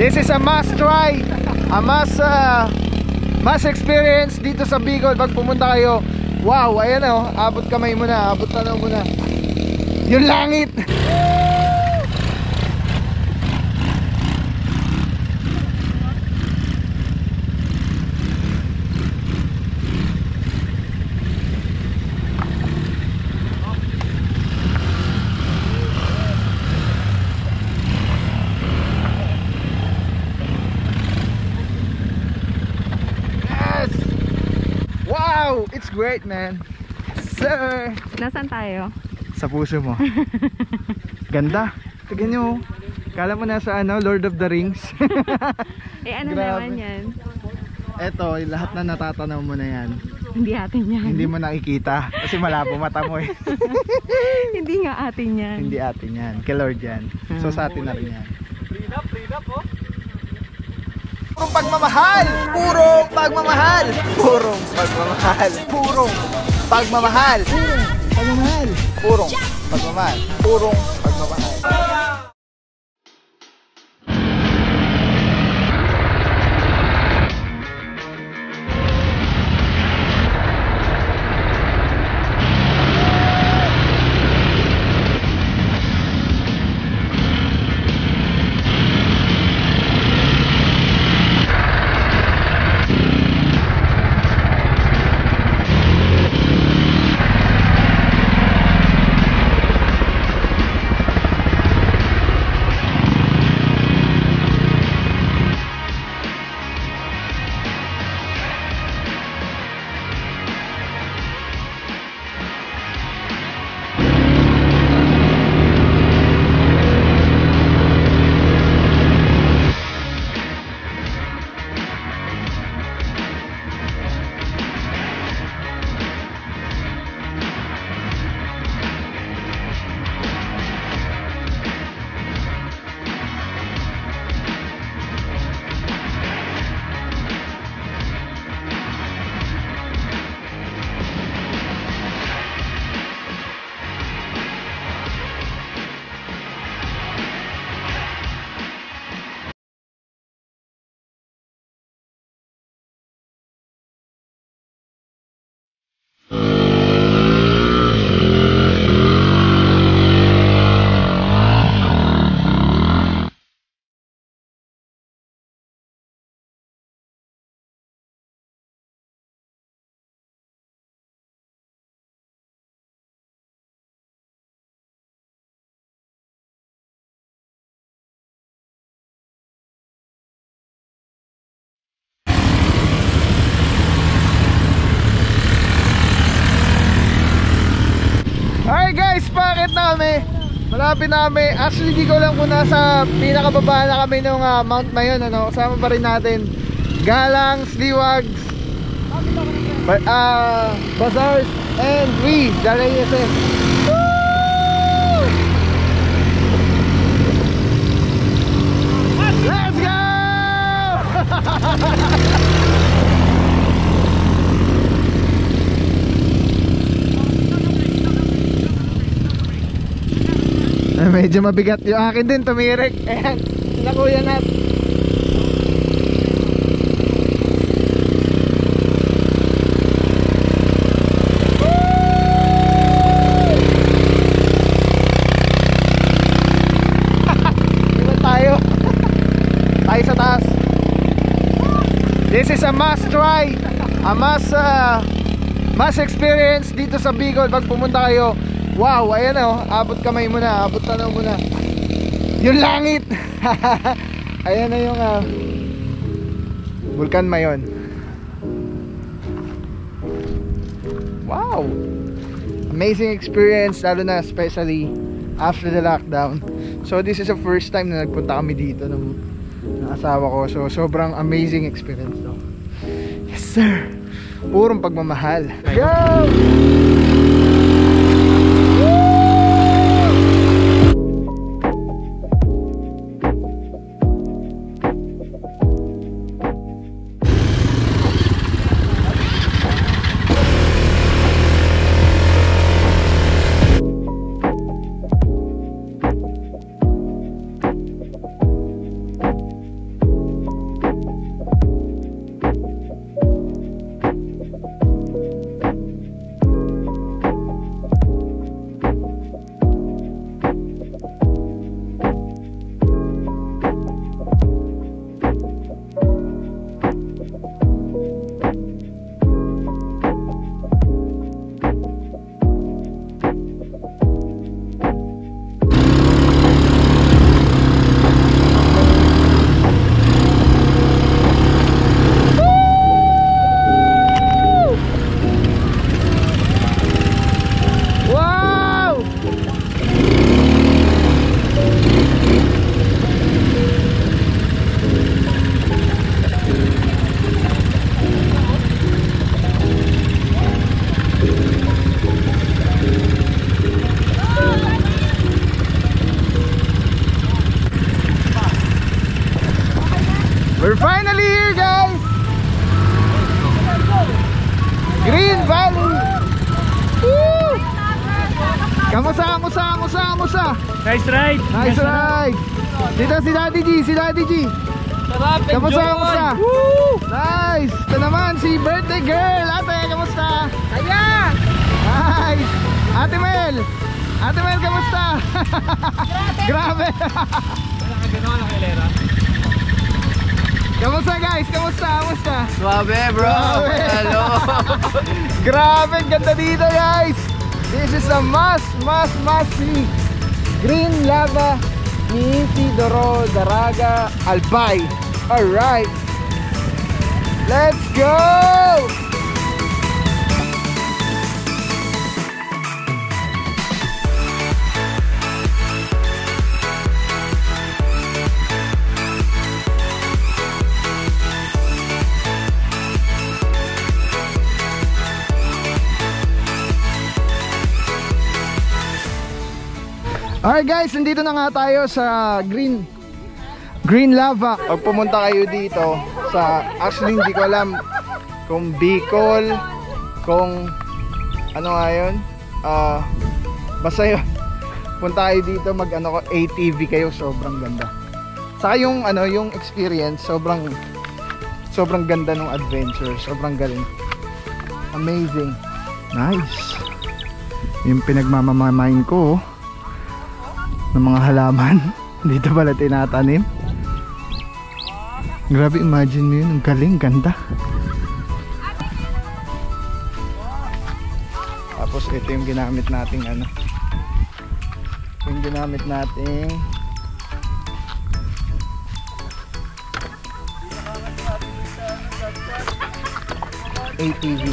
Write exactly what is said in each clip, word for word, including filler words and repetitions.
This is a must try, a must uh, must experience dito sa Bicol pag pumunta kayo. Wow, ayan o, abot kamay mo na, abot tanaw mo na yung langit. Wow, it's great, man. Sir, nasaan tayo? Sa puso mo. Ganda. Tignan nyo. Kala mo nasa ano, Lord of the Rings. Eh ano Grabe. naman yan? Eto, lahat na natatanaw mo na yan. Hindi atin yan. Hindi mo nakikita kasi malabo mata mo eh. Hindi nga atin yan. Hindi atin yan. Kay Lord yan. So sa atin na rin yan. Freedom, freedom oh. Purong pagmamahal! Purong pagmamahal! Purong pagmamahal! Purong pagmamahal! Purong pagmamahal! Purong pagmamahal! Purong pagmamahal! Alright guys, bakit na kami? Malapit na kami. Actually di ko lang kung nasa pinakababa na kami ng uh, Mount na yun, ano? Kasama pa rin natin Galang, Sliwags, ba uh, Bazaars, and we, Darayes. Let's go! Medyo mabigat yung akin din, tumirik. Ayan, sila Kuya Nat. Ilan tayo? Tayo sa taas. This is a must try, a must uh, must experience dito sa Bicol pag pumunta kayo. Wow, ayan o, abot kamay mo na, abot tanaw mo na yung langit. Ayan na yung uh, Vulcan Mayon. Wow, amazing experience, lalo na especially after the lockdown. So this is the first time na nagpunta kami dito ng, ng asawa ko. So sobrang amazing experience daw. Yes sir, purong pagmamahal. Go! Kamusta, kamusta, kamusta? Nice ride! Nice ride! Dito si Daddy G, si Daddy G. Sarap! Kamusta, kamusta? Nice! Ito naman si birthday girl. Ate, kamusta? Kaya! Nice! Ate Mel! Ate Mel, kamusta? Grabe! Gano'n ang hilera. Kamusta guys? Kamusta? Kamusta? Suabe bro! Grabe. Hello! Grabe, ganda dito guys! This is a must, must, must see. Green lava ni Isidoro Daraga Albay. Alright! Let's go! Alright guys, nandito na nga tayo sa Green Green Lava. Pag pumunta kayo dito sa, actually hindi ko alam kung Bicol, kung ano nga yun, uh, basta yun. Punta kayo dito, mag ano ko, A T V kayo, sobrang ganda. Saka yung ano, yung experience, sobrang sobrang ganda ng adventure, sobrang galing. Amazing. Nice. Yung pinagmamamain ko ng mga halaman dito pala tinatanim. Grabe, imagine mo yun, ang galing, ganda. Tapos ito yung ginamit nating ano, yung ginamit nating A T V.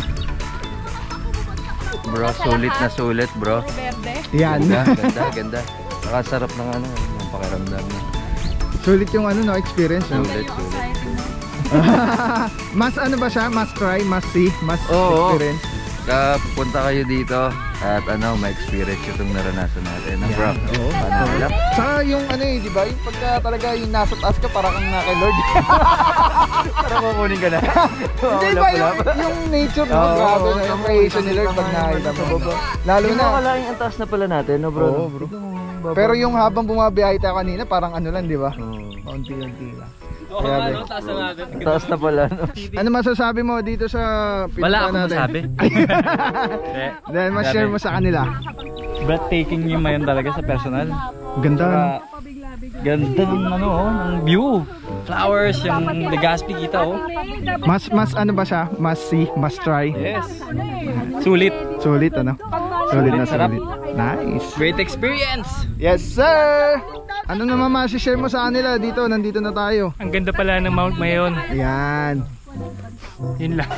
Bro, sulit na sulit bro. Yan. Ganda, ganda, ganda. Nakasarap ng ano, ng pakiramdam na. Sulit yung ano no, experience no? Sulit, sulit. Mas ano ba siya? Must try, must see, must Oo. experience. Kapunta kayo dito at ano, ma-experience itong naranasan natin. No, bro? Oo. Paano nila? Saka yung ano eh, di ba? Yung pagka talaga yung nasa taas ka, parang kang na kay Lord. Para kukunin ka na. Hindi ba yung, yung nature no? Oo, Grabe oo, na yung oo, creation ni oo, Lord pag oo, nakita oo, mo. oo. Lalo Hindi na. mo akalain ang taas na pala natin, no bro? Oo, bro. Pero yung habang bumabiyahe tayo kanina, parang ano lang, di ba? Oo. Kaunti-unti lang. Oo Grabe. nga, no? Taas na natin. Ang taas na pala, no? Ano masasabi mo dito sa pinuntahan Wala akong natin? masabi. Dahil ma-share mo sa kanila. Breathtaking yung mayon talaga sa personal. Ganda. Ganda ng ano, oh, ng view. Flowers, yung Legazpi kita oh. Mas, mas ano ba siya? Must see, must try. Yes. Sulit. Sulit ano? Sulit na Sarap. sulit. Nice. Great experience. Yes sir! Ano naman ma-share mo sa kanila dito? Nandito na tayo. Ang ganda pala ng Mount Mayon. Ayan. Yun lang.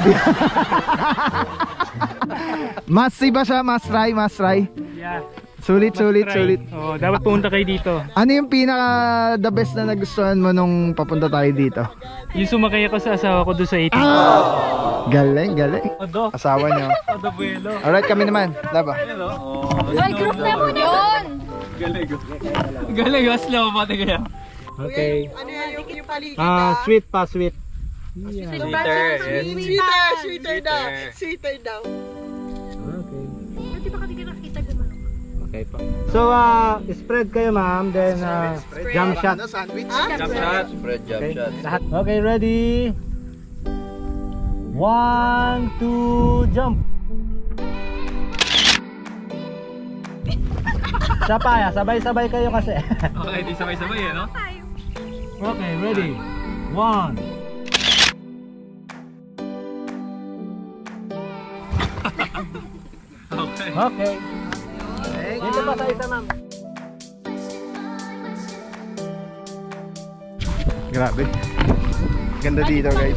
Must see ba siya? Must try, must try. Yeah. Sulit, sulit, sulit. Oh, dapat pumunta kayo dito. Ano yung pinaka the best na nagustuhan mo nung papunta tayo dito? Yung sumakay ako sa asawa ko doon sa eighteen. Ah! Galing, galing. Odo. Asawa niyo. Odo buelo. Alright, kami naman. Laba. Ay, group na mo yun! Galing, mas slow pati kaya. Okay. Ano yan yung, yung paligid? Ah, sweet pa, sweet. Sweeter. Sweeter, sweeter daw. Sweeter daw. Okay. Di ba kasi nakita gumano? Okay pa. So, ah, spread kayo ma'am, then ah, jump shot. Sandwich. Jump shot. Spread jump Okay. shot. Lahat. Okay, ready? One, two, jump. Sapaya, sabay-sabay kayo kasi. Okay, di sabay-sabay eh, no? Okay, ready? One. Okay. Okay. Dito pa sa isa ma'am. Grabe. Ganda dito guys.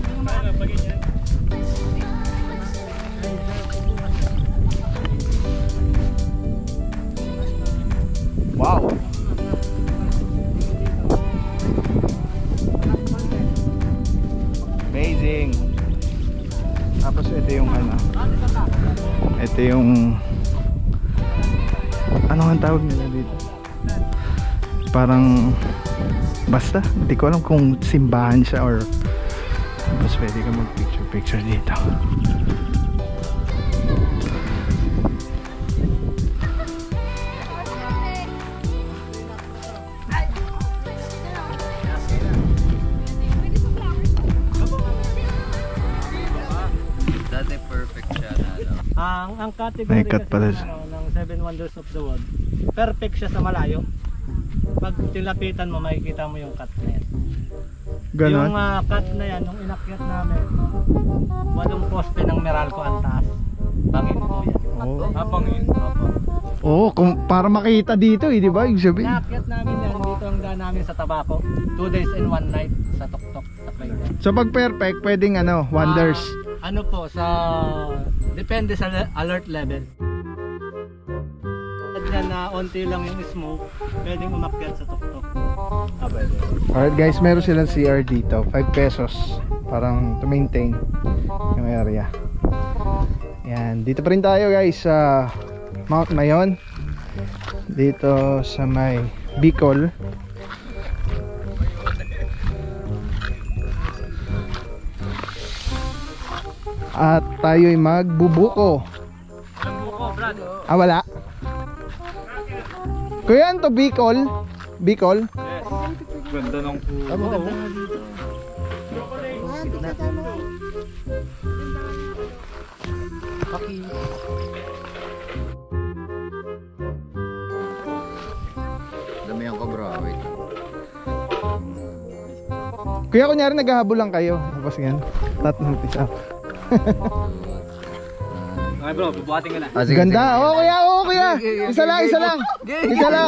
Wow. Amazing. Tapos ito yung ano. Ito yung ano ang tawag nila dito? Parang basta, hindi ko alam kung simbahan siya or mas pwede ka mag picture picture dito. perfect siya na ano. Ang ang category May cut kasi pala ng, siya. ano, ng Seven Wonders of the World, perfect siya sa malayo. Pag tilapitan mo, makikita mo yung cut na yan. Ganon? Yung uh, cut na yan, nung inakyat namin, walong poste ng Meralco ang taas. Bangin po yan. Oo. Ah, bangin? Opo. Oo, kung para makita dito eh, di ba? Ibig sabihin. Inakyat namin yan, dito ang daan namin sa Tabaco. Two days and one night sa Tuktok, sa Clayton. So pag perfect, pwedeng ano, wonders. Ah, ano po, sa... Depende sa le- alert level. Yan na onti lang yung smoke, pwedeng umakyat sa Tuktok. Ah, pwede. Alright guys, meron silang C R dito. five pesos. Parang to maintain yung area. Yan, dito pa rin tayo guys sa Mount Mayon. Dito sa may Bicol. At tayo'y magbubuko. Ah, wala? Kuya, ano to? Bicol? Bicol? Ganda ng puno. Ah, maganda nga dito. Damihan ko bro, wait. Kuya, kunyari naghahabol lang kayo. Tapos yan. Tatlong pisa. Okay bro, bubuhatin ka na. Ah, sige, Ganda. sige. Oo kuya, oo kuya. Isa lang, isa lang. Isa lang.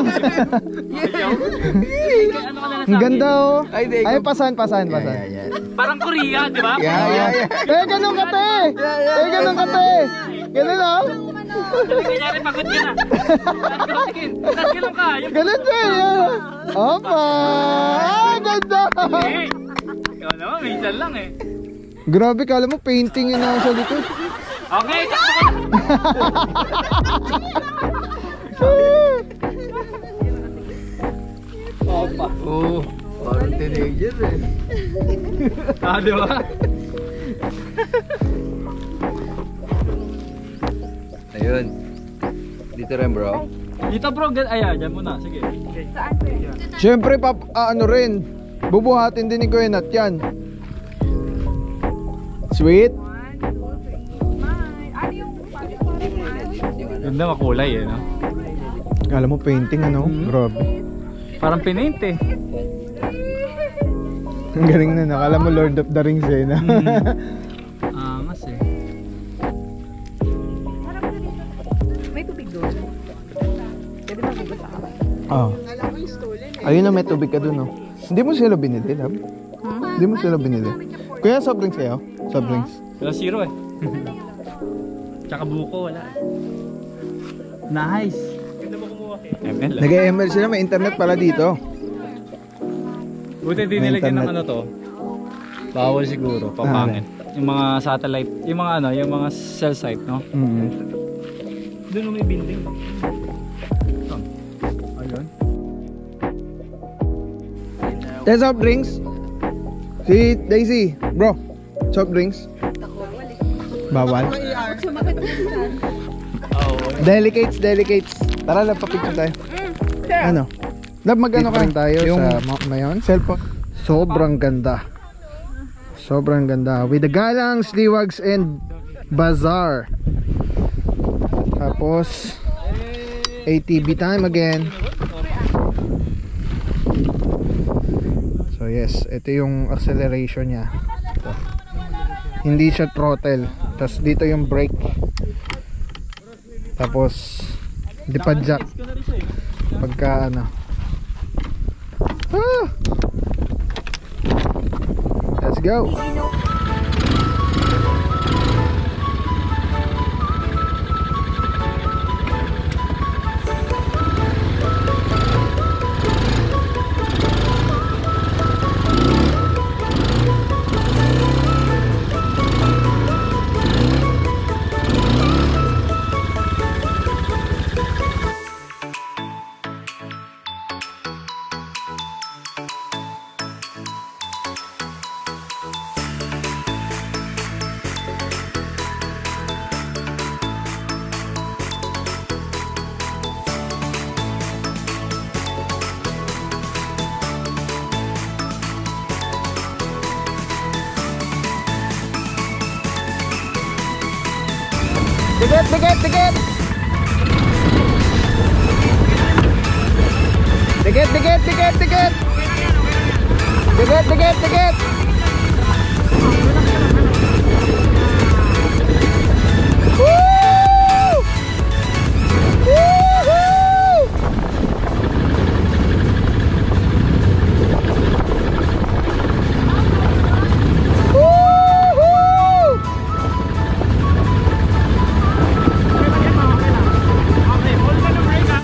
Ang ganda oh. Ay, pasan, pasan, Yeah, pasan. yeah, yeah. Parang Korea, di ba? Yeah, yeah, yeah. Eh, ganun ka te. Eh, ganun ka te. Ganun oh. Kanyari pagod ka na. Tingin, tas ganun ka. Yung Ganun te. Opa. Ah, ganda. eh. Ikaw naman, minsan lang eh. Grabe, kala mo painting yun ako sa likod. Okay, takbo ka na. Opa. Oo, parang teenager eh. Ah, di ba? Ayun. Dito rin bro. Dito bro, gan- ay, ah, dyan muna. Sige. Siyempre, pap, ah, ano rin. Bubuhatin din ni Kuya Nat yan. Sweet. Ganda makulay eh, no? Kala mo painting ano? Grabe. Parang pinaint eh. Ang galing na, nakala mo Lord of the Rings eh. No? Angas eh. May tubig doon. Pwede magugas sa kamay. Ah. Ayun na, may tubig ka dun, no? Hindi mo sila binili, love? Hindi mo sila binili. Kuya, soft drinks kayo? Soft drinks. Wala zero eh. Tsaka buko, wala eh. Nice. M L ah. Nag-M L sila, may internet pala dito. Buti din May nilagyan ng internet. ano to. Bawal siguro, papangit. Yung mga satellite, yung mga ano, yung mga cell site, no? Mm-hmm. Doon may building. Ayun. There's soft drinks. Si Daisy, bro. Soft drinks. Bawal. Oh, Delicates, delicates. Tara, love, papicture tayo. Ano? Love, mag-ano ka rin tayo sa Mount Mayon? Cellphone. Sobrang ganda. Sobrang ganda. With the Galang, Sliwags, and Bazaar. Tapos, A T V time again. So yes, ito yung acceleration niya. Ito. Hindi siya throttle. Tapos dito yung brake. Tapos lipad jack pagka ano. Ah! Let's go. Dikit, dikit, dikit. Dikit, dikit, dikit, dikit. Dikit, dikit, dikit. Woo! Woo-hoo! Woo-hoo! Okay, hold ka ng brake, ha?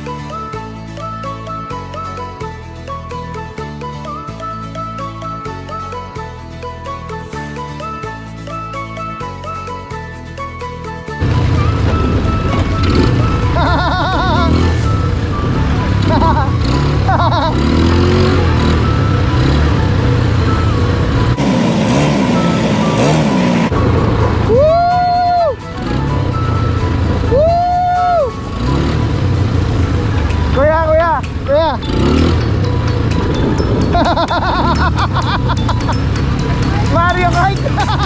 Woo! Woo! Kuya, kuya, kuya. Mario Kart.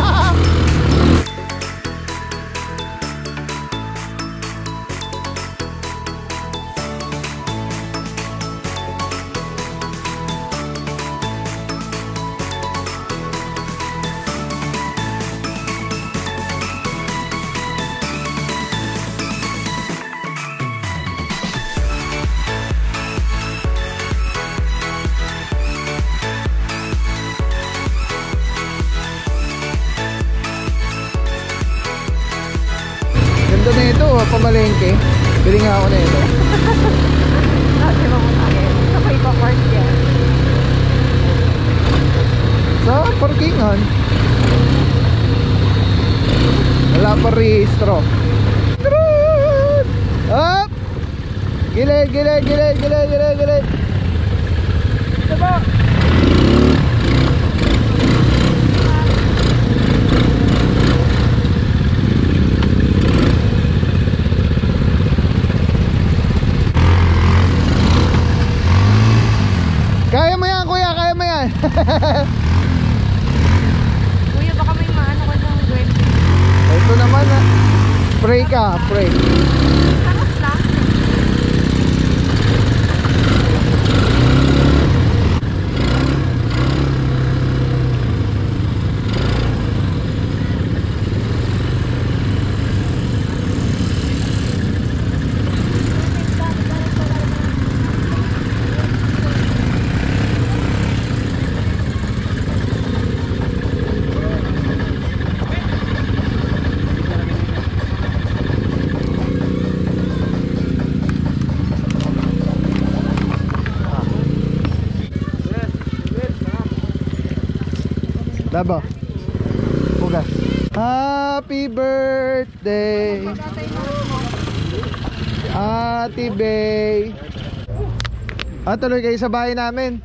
Ganda na ito, ah, pamalengke. Bili nga ako na ito. Sabi mo muna eh. Sabay pa park yan. Sa parkingan. Wala pa rehistro. Turun! Up! Gilid, gilid, gilid, gilid, gilid, gilid. Diba? Kaya mo yan, kuya, kaya mo yan. Kuya, baka may maano ka ng grip. Ito naman, ah. Pray ka, pray. Hanap lang. Dabo. Pugas. Happy birthday, Ate Bay. Ah, tuloy kayo sa bahay namin.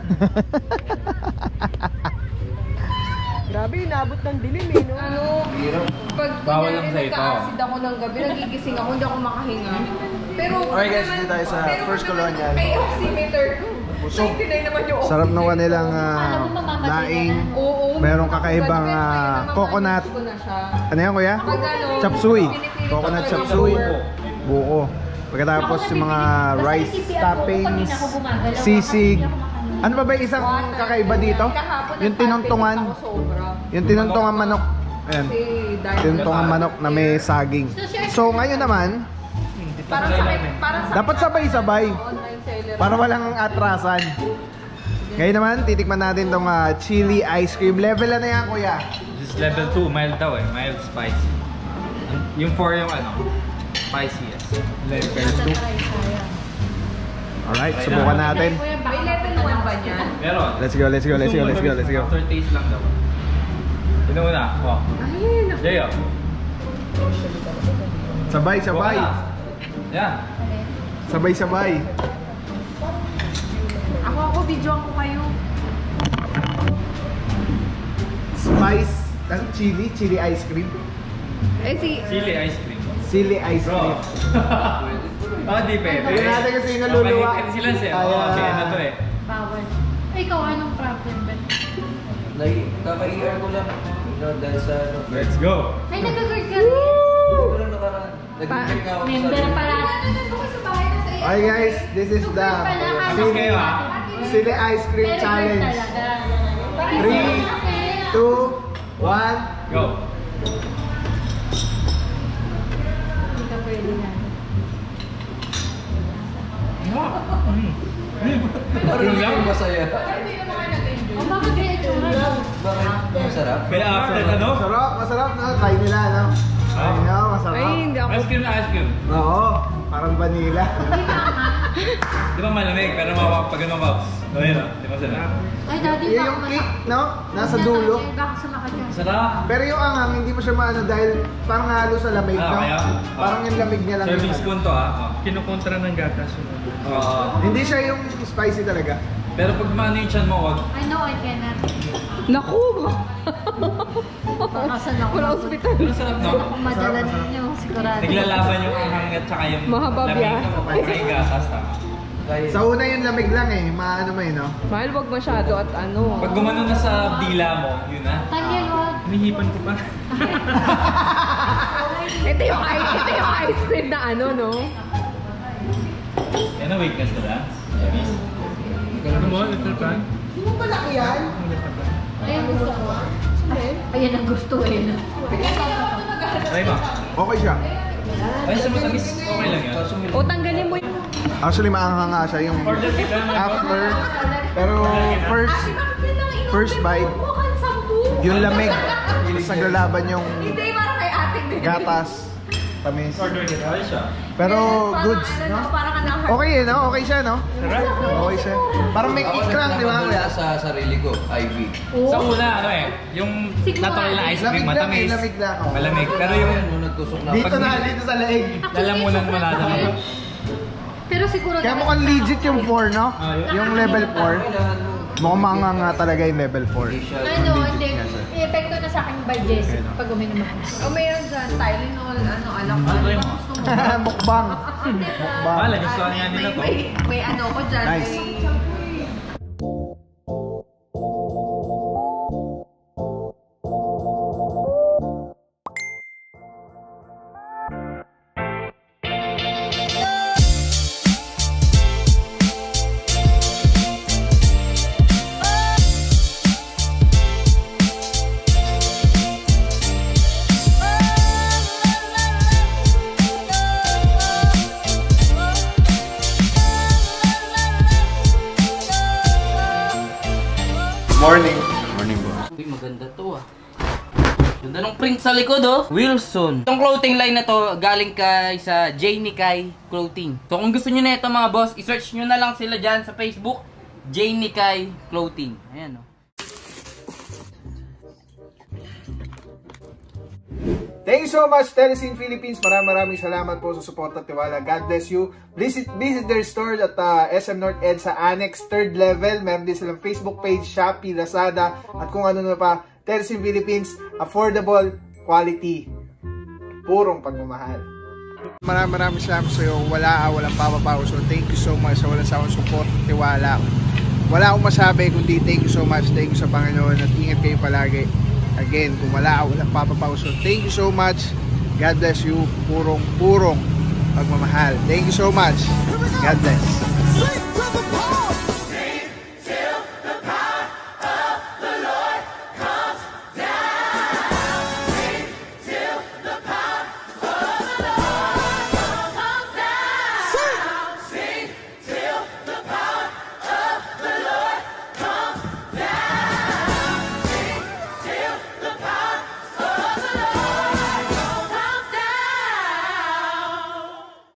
Grabe, inabot ng dilim eh, no? Ano? Pag Bawal lang kunyari sa ito. nagka-acid ako ng gabi, nagigising ako, hindi ako makahinga. Pero, Okay guys, dito tayo sa First Colonial. May oximeter ko. ninety-nine naman yung Sarap ng kanilang uh, laing. Oo. Merong kakaibang Pero ah, ngayon, coconut. namamanage ko na siya. Ano yan, kuya? Pag ano, Chop suey. pinipilit Coconut ko chop na suey. yung- Buo. Pagkatapos yung mga rice toppings, sisig. Ano ba ba yung isang kakaiba dito? Kahapon, Yung tinuntungan. nagpapilot ako sobra. Yung tinuntungan manok. Ayan. Kasi dahil Tinuntungan manok na may saging. So ngayon naman, parang sa parang sa dapat sabay-sabay. online seller. Para walang atrasan. Ngayon naman, titikman natin tong ah, chili ice cream. Level na yan, kuya. This is level two, mild daw eh, mild spicy. Yung four yung ano, spicy yes. Level two. Alright, subukan natin. May level one ba niyan? Meron. Let's go, let's go, let's go, let's go, let's go. After taste lang daw. Yun ang una, oh. Ay, naku. Jayo. Sabay, sabay. Yan. Sabay, sabay. Ako, ako, videoan ko kayo. Spice, ano, chili, chili ice cream. Eh, si... Chili ice cream. Chili ice Bro. cream. Oh, di pwede. Hindi natin kasi yung naluluwa. Kapag sila sir. Kaya- Oo, okay na to eh. Bawal. Ikaw, anong problem ba? Like, kaka-E R ko lang. You know, dahil sa ano. Let's go. Ay, nag-guard ka. Hindi ko lang nakaraan. Member pala. Okay guys, this is the Sili, Sili Ice Cream Challenge. three, two, one, Go! Hindi ka pwede na. Parang lang masaya. Ang bakit kaya itsura? Bakit? Masarap? Kaya after ano? Masarap, masarap na. Try nila, no? Try nyo, masarap. Ay, hindi ako. Ice cream na ice cream. Oo, parang vanilla. Di ba malamig? Pero pag ano ka, gawin na. Di ba sarap? Ay, dati Yung yung kick, no? Nasa dulo. Bakit sumakit yan? Sarap! Pero yung angang, hindi mo siya maano dahil parang halo sa lamig, Ah, no? kaya? Parang yung lamig niya lang. Serving yung- spoon to ah. Kinukontra ng gatas. Oo. Hindi siya yung spicy talaga. Pero pag maano yung chan mo, wag. I know I cannot. Naku! Bakasan ako. Wala hospital. Pero sarap no? Kung madala ninyo, sigurado. Naglalaban yung anghang at saka yung Mahaba lamig. biya. Saka yung gatas ha. Sa una yung lamig lang eh, maano mo yun, no? Mahal, wag masyado at ano. Pag gumano na sa dila mo, yun na. Tanggal, wag. Hinihipan ko pa. Ito yung ice, ito yung ice cream na ano, no? Yan ang weakness nila. Ano mo? Little pan? Hindi mo malaki yan? Ayan gusto ko. Ayan ang gusto eh. Try mo. Okay siya. Ay, sa matamis, okay lang yan. O, tanggalin mo yung... Actually, maanghang nga siya yung Order kita na. after. Pero first, first bite, yung lamig. Tapos naglalaban yung Hindi, parang kay ate. gatas. Tamis. Order kita. Ay siya. Pero goods, no? Parang ka na Okay eh, no? Okay siya, no? Okay siya. Parang may kick lang, di ba? Wala sa sarili ko, I V. Sa una, ano eh, yung natural na ice cream, Lamig lang eh, matamis. lamig lang. oh. Malamig. Pero yung Nung nagtusok na Dito na, dito sa leeg. lalamunan mo na naman. Pero siguro... Kaya mukhang legit yung four, no? Yung level four. Mukhang mga nga talaga yung level four. Ano, hindi. I-epekto na sa akin by Jessic pag uminom ako. O, mayroon dyan. Tylenol, ano, alam ko. Ano Ano yung- bang gusto mo? Mukbang. Diba? Wala, gusto niya nila to. May, may ano ko dyan. Nice. May... Morning. Morning bro. Uy, maganda to ah. Ganda ng print sa likod oh. Wilson. Itong clothing line na to, galing kay sa Janie Kai Clothing. So kung gusto nyo na ito mga boss, i-search nyo na lang sila dyan sa Facebook. Janie Kai Clothing. Ayan oh. Thank you so much, Telesin Philippines. Maraming maraming salamat po sa support at tiwala. God bless you. Visit, visit their store at uh, S M North EDSA Annex, third level. Meron din silang Facebook page, Shopee, Lazada, at kung ano na pa. Telesin Philippines, affordable, quality, purong pagmamahal. Maraming maraming salamat sa iyo. Wala, walang papapaw. So thank you so much sa walang sawang support at tiwala. Wala akong masabi kundi thank you so much. Thank you sa Panginoon at ingat kayo palagi. Again, kung wala, walang papapaw. So thank you so much. God bless you. Purong, purong pagmamahal. Thank you so much. God bless.